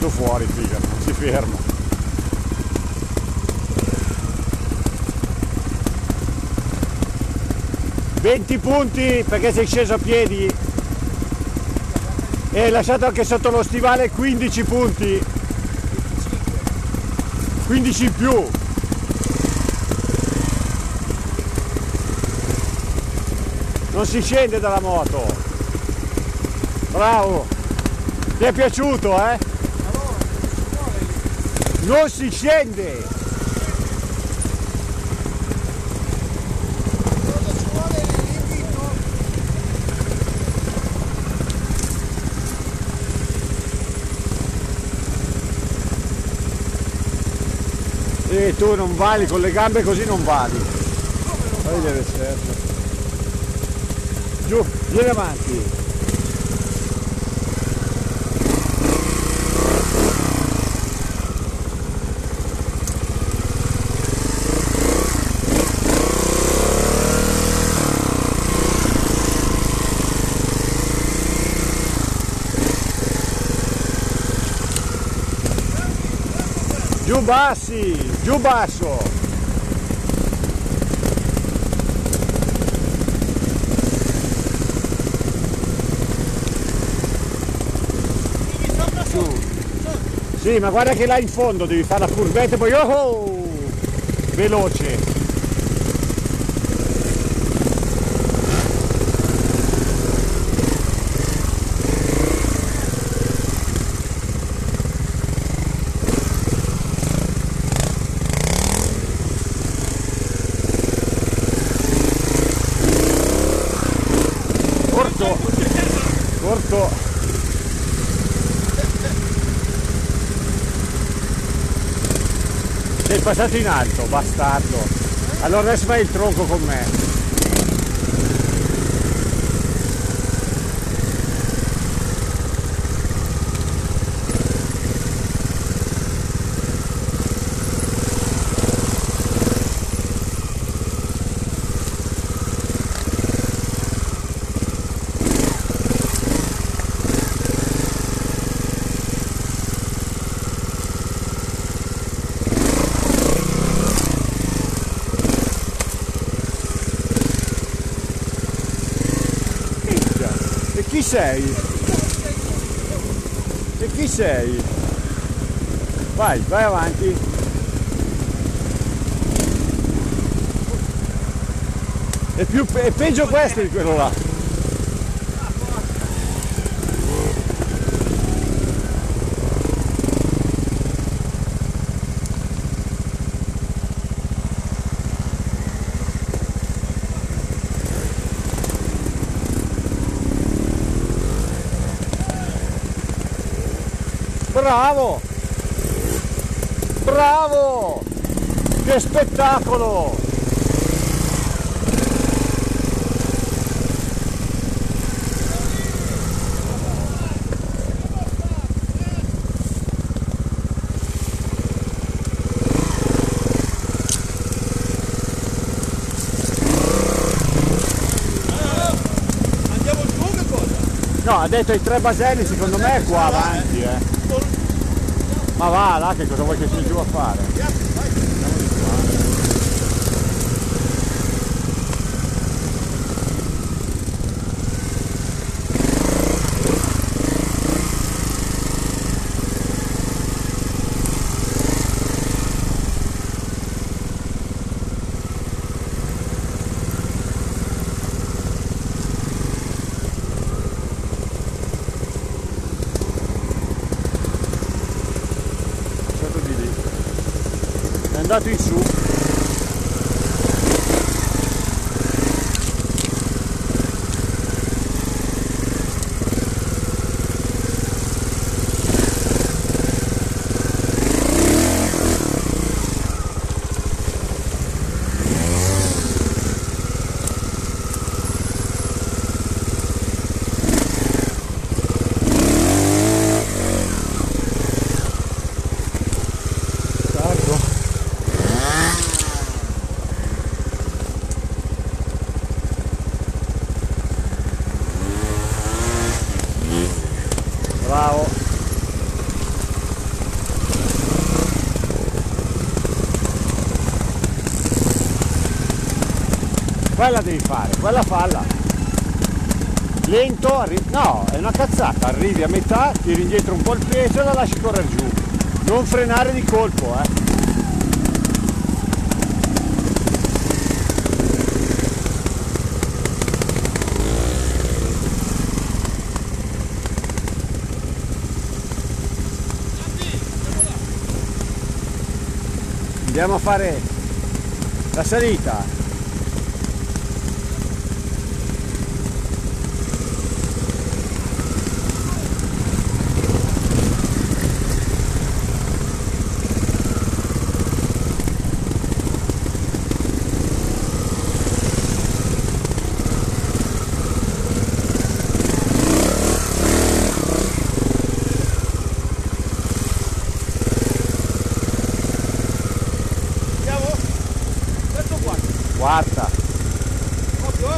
sceso fuori, figa, non si ferma. «20 punti perché sei sceso a piedi e hai lasciato anche sotto lo stivale 15 punti, 15 in più». Non si scende dalla moto. Bravo. Ti è piaciuto, eh? Non si scende. E tu non vali, con le gambe così non vali. Poi deve essere. Giù, vieni avanti. Giù bassi, giù basso. Sì, ma guarda che là in fondo devi fare la curvetta e poi oh, veloce. Corto, corto. Sei passato in alto, bastardo. Allora adesso fai il tronco con me. E chi sei? E chi sei? Vai, vai avanti. È peggio questo di quello là. Bravo! Bravo! Che spettacolo! Andiamo giù che cosa? No, ha detto i 3 baselli, secondo me è qua avanti, eh. Ma va là, che cosa vuoi che sia giù a fare? Andiamo di qua. È andato in su. Quella devi fare, quella falla. Lento, no, è una cazzata, arrivi a metà, tiri indietro un po' il peso e la lasci correre giù. Non frenare di colpo, Andiamo a fare la salita. Quarta. Occhio,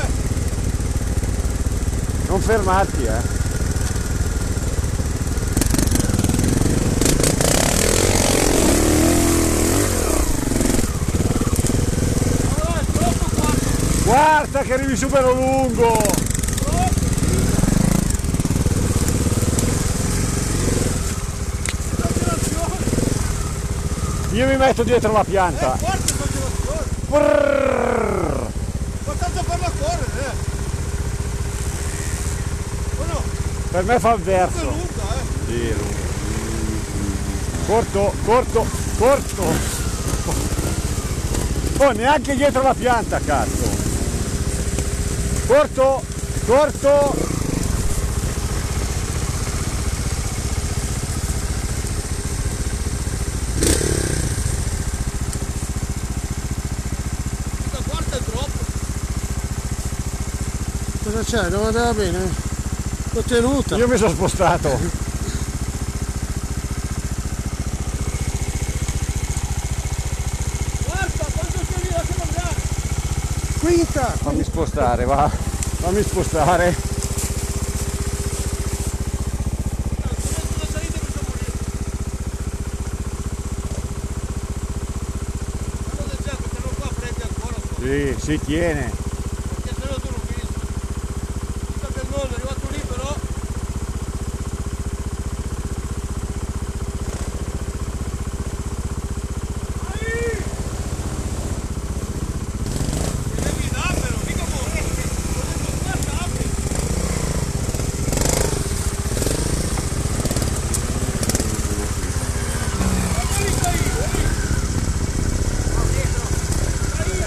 Non fermarti, Guarda che arrivi super lungo! Io mi metto dietro la pianta. Guardate farla correre, o no? Per me fa il È verso. lunga, Sì, lungo. Corto, corto, corto. Oh, neanche dietro la pianta, cazzo. Corto, corto. Questa quarta è troppo. Cosa c'è? Non andava bene? L'ho tenuta. Io mi sono spostato. Quarta, quanto sei lì, lasciamo andare. Quinta! Fammi spostare, va. Fammi spostare. Sulla salita che siamo lì. Quando del certo, che non qua prendi ancora. Sì, si tiene. Perché se no tu non finisci. Tutta per noi, è arrivato lì però. Devi darmelo, mica muore. Guarda, apri. Guarda lì, stai lì. No, dietro. Stai lì,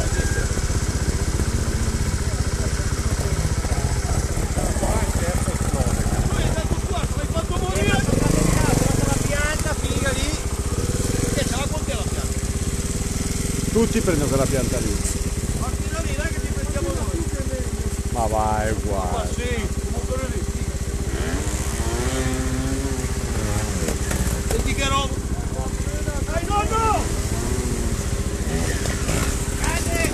tu hai dato sguardo, l'hai fatto morire. La pianta, figa lì. Che ce l'ha con te la pianta. Tutti prendono quella pianta lì. Parti da lì, dai che ti prendiamo noi. Ma vai, è Ma uguale. sì, il motore lì. Senti che roba. Dai nonno! Grande!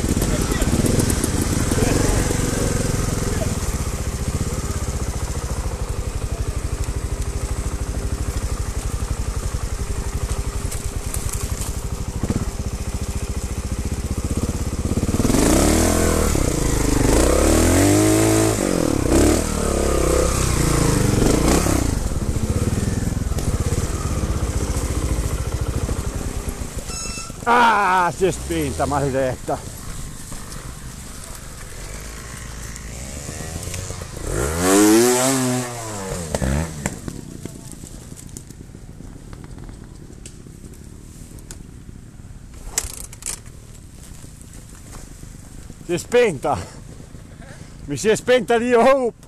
Ah, si è spenta, maledetta. Si è spenta. Mi si è spenta lì, oh.